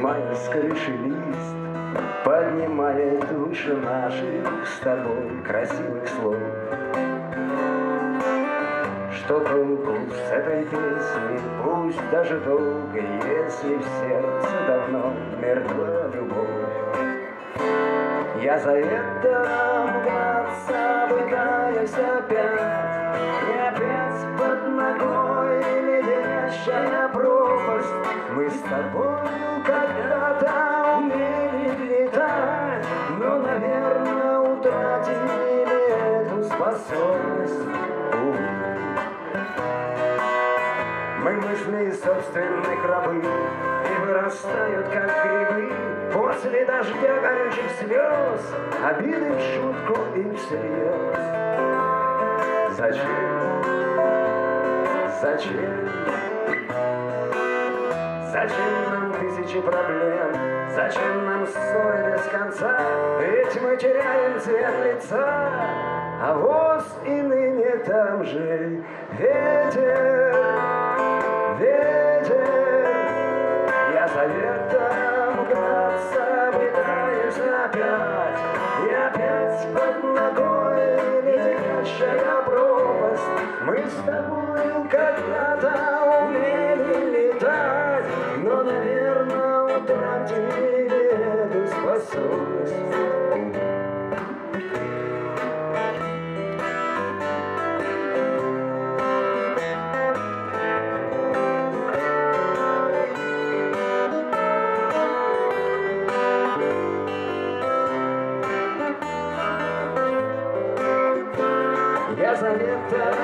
Снимая с крыши лист, поднимает выше наших с тобой красивых слов. Что толку с этой песни, пусть даже долго, если в сердце давно мертва любовь. Я за это мгаться пытаюсь опять, и опять под ногой леденящая пропасть. Мы с тобою когда-то умели летать, но, наверное, утратили эту способность. Мы мысли собственных рабы и вырастают, как грибы, после дождя горючих слез, обиды в шутку и всерьез. Зачем? Зачем? Зачем нам тысячи проблем? Зачем нам ссоры без конца? Ведь мы теряем цвет лица, а воз и ныне там же ветер. Ветер, я за ветром гнаться пытаюсь опять, и опять под ногой леденящая пропасть. Мы с тобою когда-то умели летать, но, наверное, утратили эту способность. Я за ветром